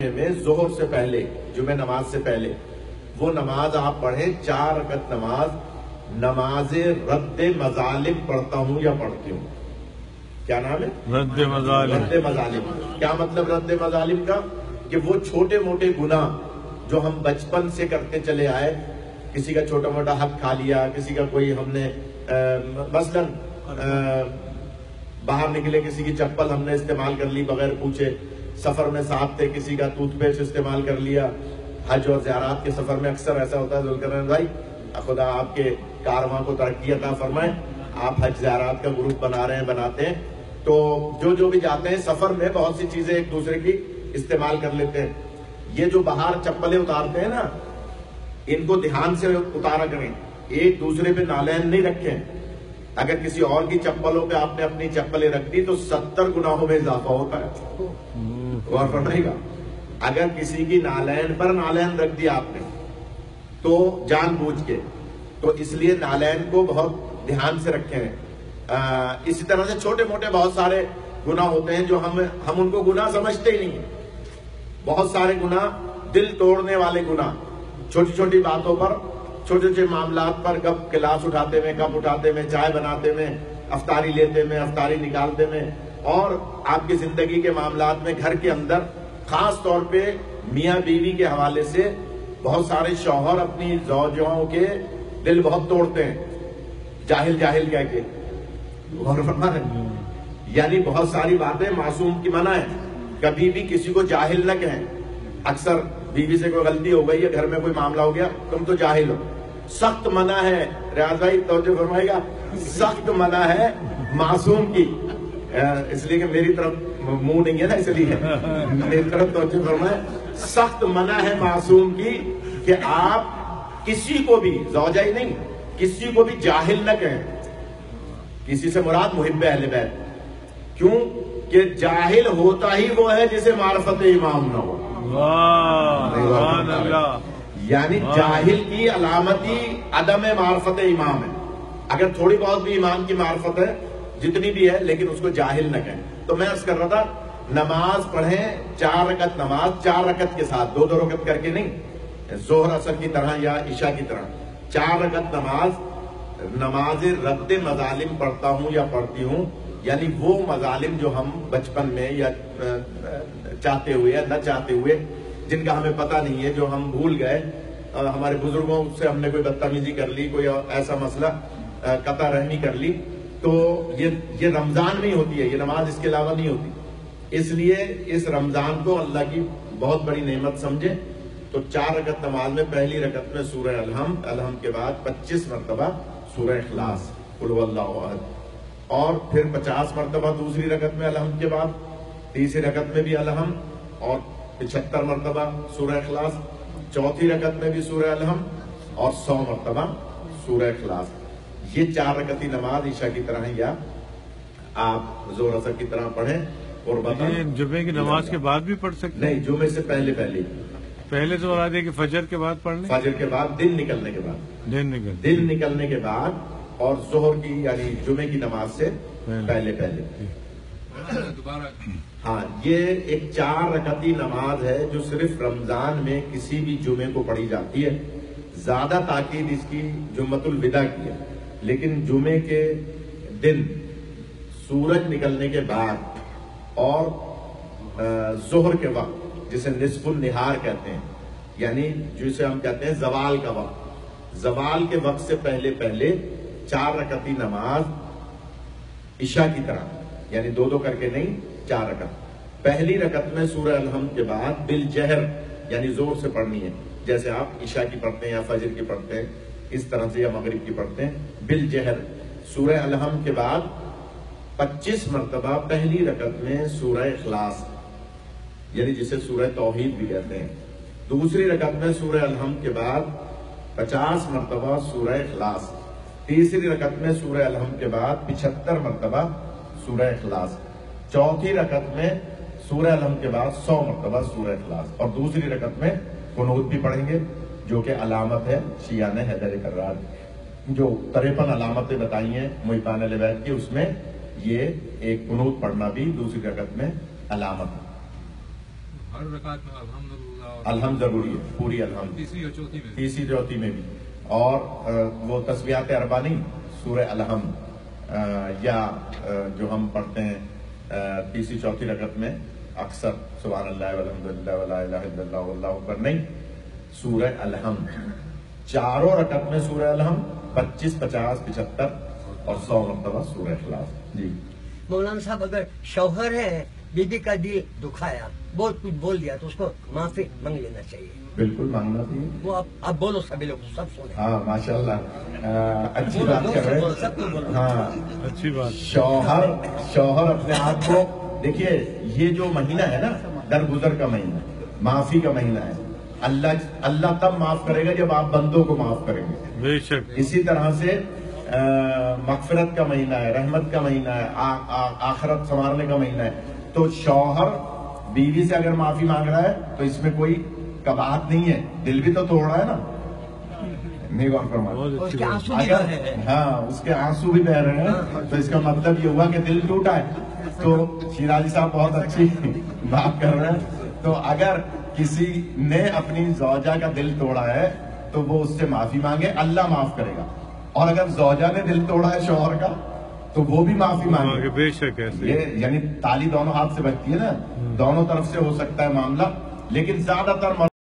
جمعے میں ظہر سے پہلے، جمعہ نماز سے پہلے وہ نماز آپ پڑھیں 4 رکعت نماز، نماز رد مظالم پڑھتا ہوں یا پڑھتی ہوں. کیا نام ہے؟ رد مظالم. رد مظالم. کیا مطلب رد مظالم کا؟ کہ وہ چھوٹے موٹے گناہ جو ہم بچپن سے کرتے چلے آئے، کسی کا چھوٹا موٹا حق کھا لیا، کسی کا کوئی ہم نے مثلا باہر نکلے کسی کی چپل ہم نے استعمال کر لی بغیر پوچھے، سفر میں ساتھ تھے کسی کا ٹوتھ پیسٹ استعمال کر لیا. حج اور زیارات کے سفر میں اکثر ایسا ہوتا ہے. ذوالقرنین بھائی خدا آپ کے کارواں کو ترقی عطا فرمائے. آپ حج زیارات کا گروپ بنا رہے ہیں، بناتے ہیں، تو جو بھی جاتے ہیں سفر میں بہت سی چیزیں ایک دوسرے کی استعمال کر لیتے ہیں. یہ جو باہر چپلیں اتارتے ہیں نا، ان کو دھیان سے اتارا کریں، ایک دوسرے پہ نالین نہیں رکھیں. اگر کسی اور کی چپلوں پہ آپ نے اپنی چپلیں رکھ دی تو 70 گناہوں میں اضافہ ہوتا ہے. غور فرمائے گا. اگر کسی کی نالین پر نالین رکھ دیا آپ نے تو جان بوجھ کے، تو اس لیے نالین کو بہت دھیان سے رکھیں. اسی طرح سے چھوٹے موٹے بہت سارے گناہ ہوتے ہیں جو ہم ان کو گناہ سمجھتے ہی نہیں. بہت سارے گناہ دل توڑنے والے گناہ، چھوٹی چھوٹی باتوں پر، چھوٹے چھوٹے معاملات پر، کب گلاس اٹھاتے میں، کب اٹھاتے میں، چائے بناتے میں، افطاری لیتے میں، افطاری نکالتے میں، اور آپ کی زندگی کے معاملات میں، گھر کے اندر خاص طور پہ میاں بیوی کے حوالے سے بہت سارے شوہر اپنی زوجوں کے دل بہت توڑتے ہیں، جاہل جاہل کہہ کے. غور فرما رہے ہیں؟ یعنی بہت ساری باتیں معصوم کی منع ہے. کبھی بھی کسی کو جاہل نہ کہیں. اکثر بیوی سے کوئی غلطی ہو گئی یا گھر میں کوئی معاملہ ہو گیا، تم تو جاہل ہو. سخت منع ہے. ریاض بھائی توجہ فرمائے گا، سخت منع ہے معصوم کی. اس لیے کہ میری طرف منہ نہیں ہے نا، اس لیے میری طرف توجہ فرمائے. سخت منع ہے معصوم کی کہ آپ کسی کو بھی، زوجہ ہی نہیں، کسی کو بھی جاہل نہ کہیں. کسی سے مراد محب اہل بیت. کیوں کہ جاہل ہوتا ہی وہ ہے جسے معرفت امام نہ ہو. سبحان اللہ. یعنی جاہل کی علامتی عدم معرفت امام ہے. اگر تھوڑی بہت بھی امام کی معرفت ہے، جتنی بھی ہے، لیکن اس کو جاہل نہ کہیں. تو میں عرض کر رہا تھا، نماز پڑھیں 4 رکعت نماز، 4 رکعت کے ساتھ، 2 رکعت کر کے نہیں، ظہر اثر کی طرح یا عشاء کی طرح. 4 رکعت نماز رد مظالم پڑھتا ہوں یا پڑھتی ہوں. یعنی وہ مظالم جو ہم بچپن میں یا چاہتے ہوئے یا نہ چاہتے ہوئے، جن کا ہمیں پتہ نہیں ہے، جو ہم بھول گئے، ہمارے بزرگوں سے ہم نے کوئی بدتمیزی کر لی، کوئی ایسا مسئلہ قطع رحمی کر لی، تو یہ رمضان میں ہی ہوتی ہے، یہ نماز اس کے علاوہ نہیں ہوتی. اس لیے اس رمضان کو اللہ کی بہت بڑی نعمت سمجھے. تو 4 رکعت نماز میں پہلی رکعت میں سورہ الحم کے بعد 25 مرتبہ سورہ اخلاص، قل هو اللہ احد، اور پھر 50 مرتبہ دوسری رکعت میں الحم کے بعد، تیسری رکعت میں بھی الحم، اور 75 مرتبہ سورہ اخلاص، چوتھی رکعت میں بھی سورہ الحم، اور 100 مرتبہ سورہ اخلاص. یہ 4 رکعتی نماز عشاء کی طرح یا آپ ظہر اثر کی طرح پڑھیں. اور جمعے کی نماز کے بعد بھی پڑھ سکتے ہیں؟ نہیں، جمعے سے پہلے تو مراد ہے کہ فجر کے بعد پڑھ لیں. فجر کے بعد، دن نکلنے کے بعد، دن نکلنے کے بعد، اور ظہر کی یعنی جمعے کی نماز سے پہلے. ہاں، یہ ایک 4 رکعتی نماز ہے جو صرف رمضان میں کسی بھی جمعے کو پڑھی جاتی ہے. زیادہ تاکید اس کی جمعۃ الوداع کی ہے، لیکن جمعے کے دن سورج نکلنے کے بعد اور ظہر کے وقت، جسے نصف النہار کہتے ہیں، یعنی جسے ہم کہتے ہیں زوال کا وقت، زوال کے وقت سے پہلے 4 رکعتی نماز عشاء کی طرح، یعنی 2 کر کے نہیں، 4 رکعت. پہلی رکعت میں سورہ الحم کے بعد بالجہر، یعنی زور سے پڑھنی ہے، جیسے آپ عشاء کی پڑھتے ہیں یا فجر کی پڑھتے ہیں، اس طرح سے، یا مغرب کی پڑھتے ہیں. بالجہر سورہ الحم کے بعد 25 مرتبہ پہلی رکعت میں سورہ اخلاص، یعنی جسے سورہ توحید بھی کہتے ہیں. دوسری رکعت میں سورہ الحم کے بعد 50 مرتبہ سورہ اخلاص. تیسری رکعت میں سورہ الحم کے بعد 75 مرتبہ سورہ اخلاص. چوتھی رکعت میں سورہ الحم کے بعد 100 مرتبہ سورہ اخلاص. اور دوسری رکعت میں قنوت بھی پڑھیں گے، جو کہ علامت ہے شیعہ حیدر کرار، جو 53 علامتیں بتائی ہیں محبان اہل بیت کی، اس میں یہ ایک قنوت پڑھنا بھی دوسری رکعت میں علامت ہے. ہر رکعت میں الحمدللہ الحمد ضروری ہے، پوری الحمد، تیسری اور چوتھی میں تیسری چوتھی میں بھی، اور وہ تسبیحات اربع نہیں، سورہ الحمد یا جو ہم پڑھتے ہیں تیسری چوتھی رکعت میں اکثر سبحان اللہ والحمدللہ ولا الہ الا اللہ واللہ اکبر نہیں، سورہ الحمد چاروں رکعت میں سورہ الحمد 25 50 75 اور 100 مرتبہ سورہ اخلاص. جی مولانا صاحب اگر شوہر ہے بیوی کا دل دکھایا، بہت کچھ بول دیا تو اس کو معافی مانگ لینا چاہیے. بالکل مانگنا چاہیے. وہ آپ بولو، سبھی لوگ سب سنیں. ہاں ماشاء اللہ اچھی بولو، بات دو کر سے رہے بولو، ہیں. سب کو بولو. ہاں اچھی بات. شوہر اپنے آپ کو دیکھیے، یہ جو مہینہ ہے نا درگزر کا مہینہ، معافی کا مہینہ ہے. اللہ تب معاف کرے گا جب آپ بندوں کو معاف کریں گے. بے شک. اسی طرح سے مغفرت کا مہینہ ہے، رحمت کا مہینہ ہے، آخرت سنوارنے کا مہینہ ہے. تو شوہر بیوی سے اگر معافی مانگ رہا ہے تو اس میں کوئی کباہت نہیں ہے. دل بھی تو توڑ رہا ہے نا، نہیں غور فرمائے. بہت اس اچھی کے بات. آنسو بھی بہ رہے ہیں. ہاں اس کے آنسو بھی بہ رہے ہیں، تو اس کا مطلب یہ ہوا کہ دل ٹوٹا ہے. تو شیرازی صاحب بہت اچھی بات کر رہے ہیں. تو اگر کسی نے اپنی زوجہ کا دل توڑا ہے تو وہ اس سے معافی مانگے، اللہ معاف کرے گا. اور اگر زوجہ نے دل توڑا ہے شوہر کا تو وہ بھی معافی مانگے. بے شک ایسے. یہ یعنی تالی دونوں ہاتھ سے بجتی ہے نا، دونوں طرف سے ہو سکتا ہے معاملہ، لیکن زیادہ تر